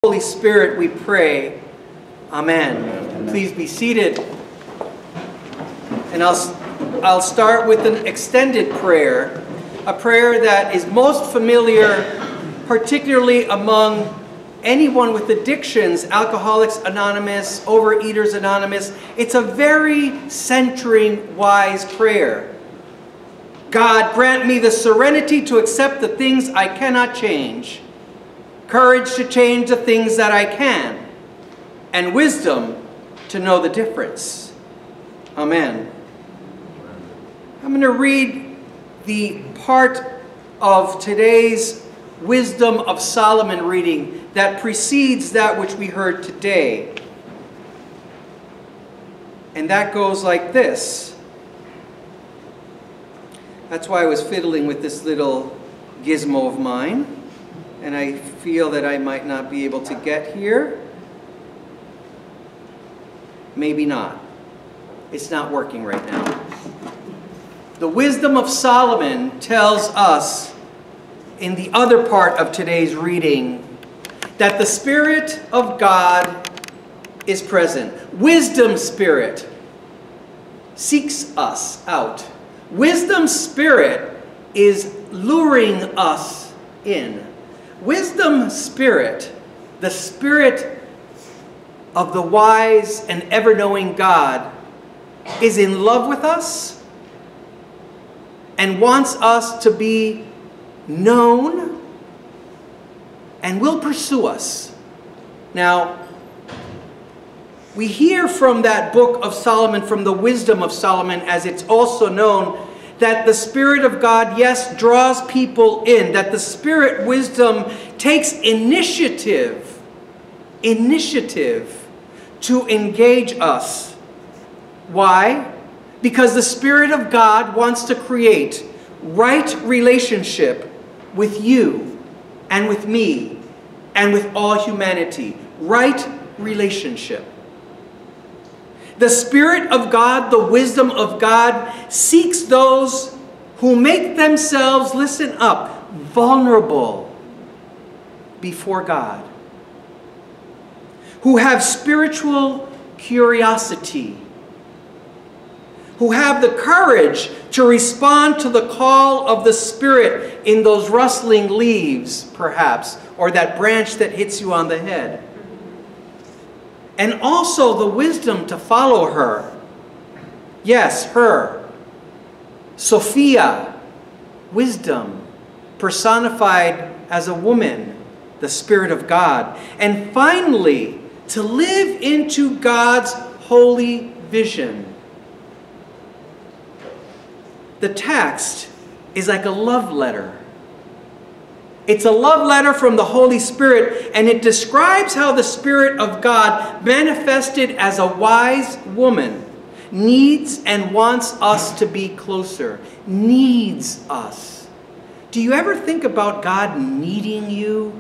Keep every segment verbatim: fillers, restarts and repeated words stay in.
Holy Spirit we pray. Amen. Amen. Please be seated. And I'll, I'll start with an extended prayer, a prayer that is most familiar, particularly among anyone with addictions, Alcoholics Anonymous, Overeaters Anonymous. It's a very centering, wise prayer. God, grant me the serenity to accept the things I cannot change, courage to change the things that I can, and wisdom to know the difference. Amen. I'm going to read the part of today's Wisdom of Solomon reading that precedes that which we heard today. And that goes like this. That's why I was fiddling with this little gizmo of mine. And I feel that I might not be able to get here. Maybe not. It's not working right now. The Wisdom of Solomon tells us in the other part of today's reading that the Spirit of God is present. Wisdom Spirit seeks us out. Wisdom Spirit is luring us in. Wisdom Spirit, the Spirit of the wise and ever-knowing God, is in love with us and wants us to be known and will pursue us. Now, we hear from that book of Solomon, from the Wisdom of Solomon, as it's also known, that the Spirit of God, yes, draws people in, that the Spirit wisdom takes initiative, initiative to engage us. Why? Because the Spirit of God wants to create right relationship with you and with me and with all humanity. Right relationship. The Spirit of God, the wisdom of God, seeks those who make themselves, listen up, vulnerable before God. Who have spiritual curiosity. Who have the courage to respond to the call of the Spirit in those rustling leaves, perhaps, or that branch that hits you on the head. And also the wisdom to follow her. Yes, her. Sophia, wisdom, personified as a woman, the Spirit of God. And finally, to live into God's holy vision. The text is like a love letter. It's a love letter from the Holy Spirit, and it describes how the Spirit of God, manifested as a wise woman, needs and wants us to be closer. Needs us. Do you ever think about God needing you?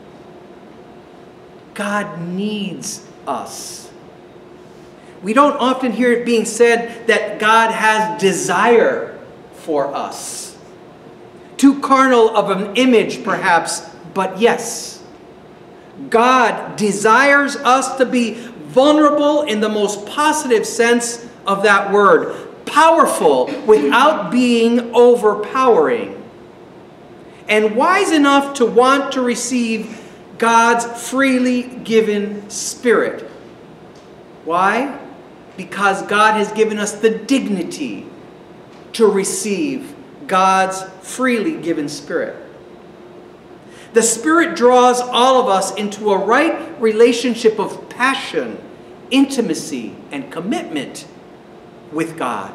God needs us. We don't often hear it being said that God has desire for us. Too carnal of an image, perhaps, but yes. God desires us to be vulnerable in the most positive sense of that word. Powerful without being overpowering. And wise enough to want to receive God's freely given Spirit. Why? Because God has given us the dignity to receive God's freely given Spirit. The Spirit draws all of us into a right relationship of passion, intimacy, and commitment with God.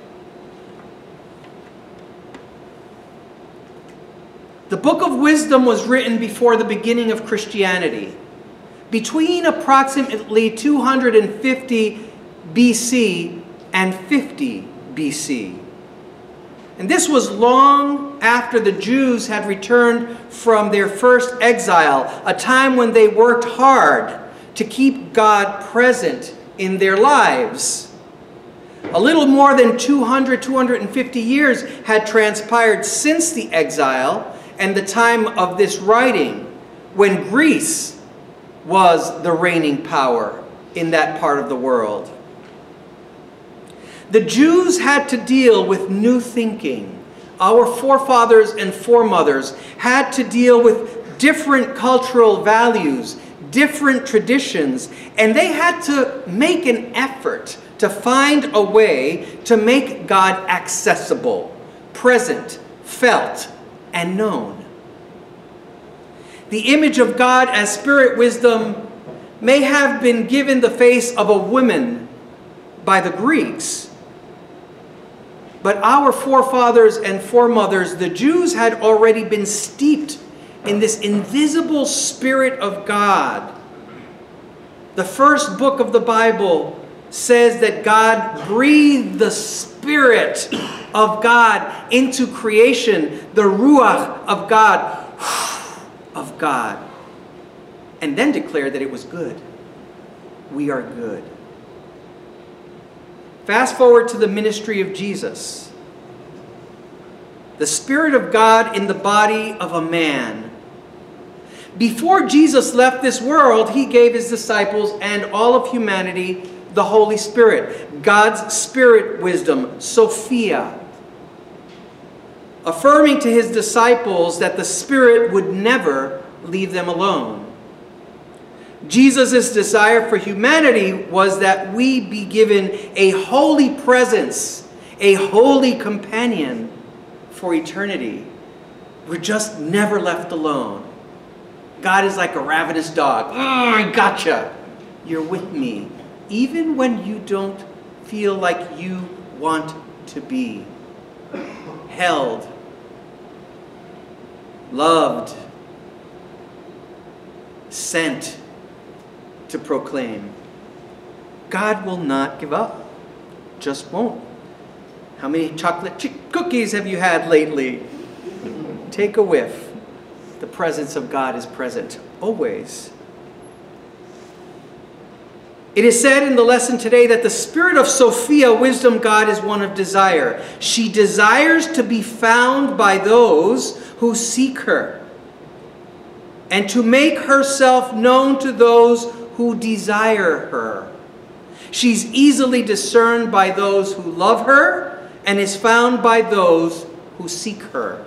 The Book of Wisdom was written before the beginning of Christianity, between approximately two hundred fifty B C and fifty B C. And this was long after the Jews had returned from their first exile, a time when they worked hard to keep God present in their lives. A little more than two hundred, two hundred fifty years had transpired since the exile and the time of this writing, when Greece was the reigning power in that part of the world. The Jews had to deal with new thinking. Our forefathers and foremothers had to deal with different cultural values, different traditions, and they had to make an effort to find a way to make God accessible, present, felt, and known. The image of God as spirit wisdom may have been given the face of a woman by the Greeks. But our forefathers and foremothers, the Jews, had already been steeped in this invisible Spirit of God. The first book of the Bible says that God breathed the Spirit of God into creation, the Ruach of God, of God, and then declared that it was good. We are good. Fast forward to the ministry of Jesus. The Spirit of God in the body of a man. Before Jesus left this world, he gave his disciples and all of humanity the Holy Spirit, God's Spirit wisdom, Sophia, affirming to his disciples that the Spirit would never leave them alone. Jesus' desire for humanity was that we be given a holy presence, a holy companion for eternity. We're just never left alone. God is like a ravenous dog. Oh, I gotcha. You're with me, even when you don't feel like you want to be. Held, loved, sent to proclaim. God will not give up. Just won't. How many chocolate chip cookies have you had lately? Take a whiff. The presence of God is present always. It is said in the lesson today that the spirit of Sophia, wisdom God, is one of desire. She desires to be found by those who seek her, and to make herself known to those who desire her. She's easily discerned by those who love her, and is found by those who seek her.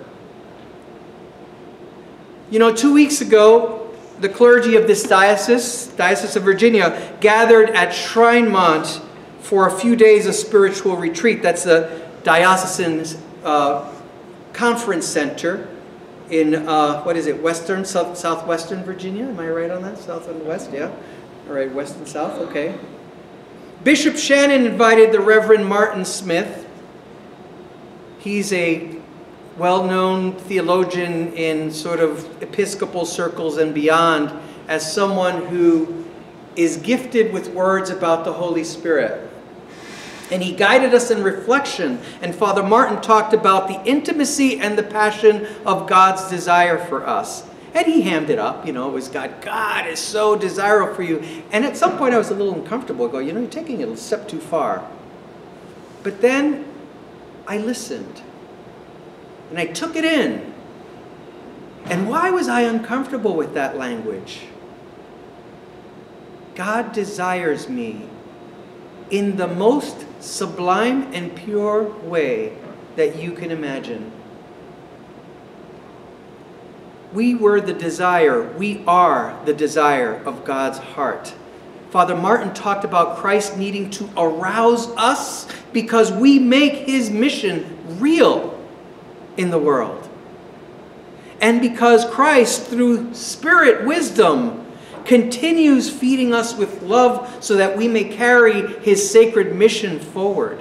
You know, two weeks ago, the clergy of this diocese, Diocese of Virginia, gathered at Shrinemont for a few days of spiritual retreat. That's the diocesan uh, conference center in, uh, what is it, western, south, southwestern Virginia? Am I right on that? South and west, yeah. All right, west and south, okay. Bishop Shannon invited the Reverend Martin Smith. He's a well-known theologian in sort of Episcopal circles and beyond, as someone who is gifted with words about the Holy Spirit. And he guided us in reflection, and Father Martin talked about the intimacy and the passion of God's desire for us. And he hammed it up, you know, it was God, God is so desirable for you. And at some point I was a little uncomfortable. I go, you know, you're taking it a step too far. But then I listened. And I took it in. And why was I uncomfortable with that language? God desires me in the most sublime and pure way that you can imagine. We were the desire, we are the desire of God's heart. Father Martin talked about Christ needing to arouse us because we make his mission real in the world. And because Christ, through Spirit wisdom, continues feeding us with love so that we may carry his sacred mission forward.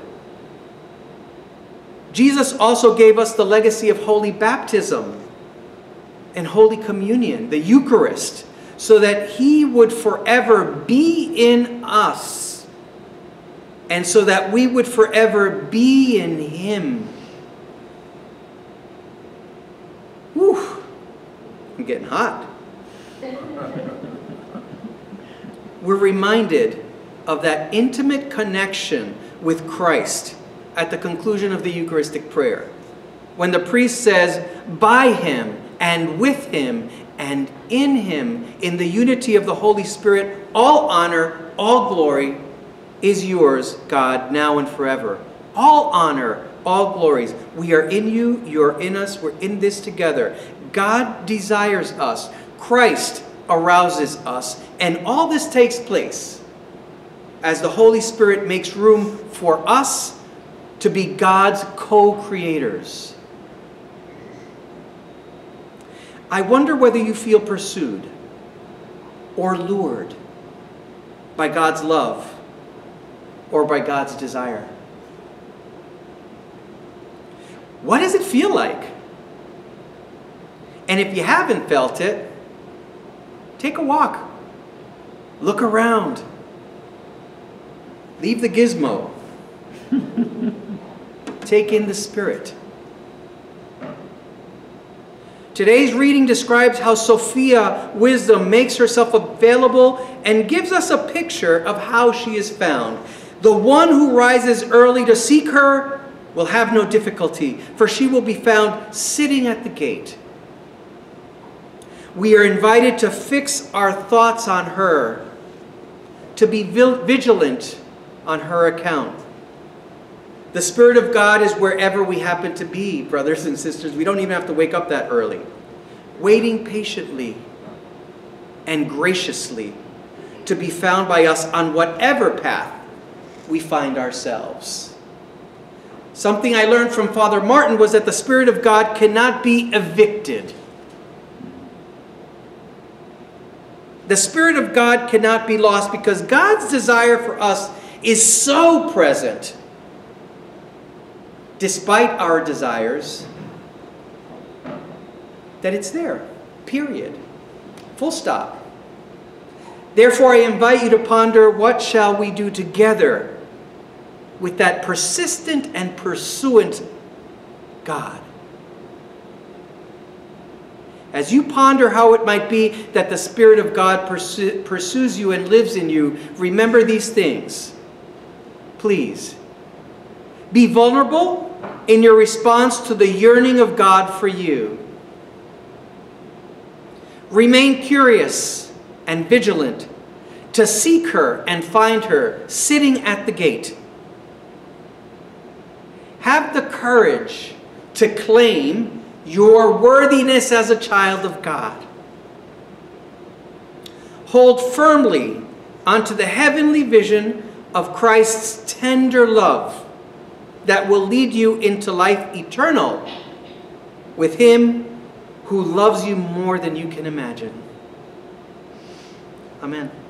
Jesus also gave us the legacy of holy baptism and Holy Communion, the Eucharist, so that he would forever be in us, and so that we would forever be in him. Whew, I'm getting hot. We're reminded of that intimate connection with Christ at the conclusion of the Eucharistic prayer, when the priest says, by him, and with him, and in him, in the unity of the Holy Spirit, all honor, all glory is yours, God, now and forever. All honor, all glories. We are in you, you are in us, we're in this together. God desires us. Christ arouses us. And all this takes place as the Holy Spirit makes room for us to be God's co-creators. I wonder whether you feel pursued or lured by God's love or by God's desire. What does it feel like? And if you haven't felt it, take a walk. Look around. Leave the gizmo. Take in the Spirit. Today's reading describes how Sophia, wisdom, makes herself available and gives us a picture of how she is found. The one who rises early to seek her will have no difficulty, for she will be found sitting at the gate. We are invited to fix our thoughts on her, to be vigilant on her account. The Spirit of God is wherever we happen to be, brothers and sisters. We don't even have to wake up that early. Waiting patiently and graciously to be found by us on whatever path we find ourselves. Something I learned from Father Martin was that the Spirit of God cannot be evicted. The Spirit of God cannot be lost because God's desire for us is so present, despite our desires, that it's there. Period. Full stop. Therefore, I invite you to ponder, what shall we do together with that persistent and pursuant God? As you ponder how it might be that the Spirit of God pursu- pursues you and lives in you, remember these things. Please, be vulnerable in your response to the yearning of God for you. Remain curious and vigilant to seek her and find her sitting at the gate. Have the courage to claim your worthiness as a child of God. Hold firmly onto the heavenly vision of Christ's tender love that will lead you into life eternal with Him who loves you more than you can imagine. Amen.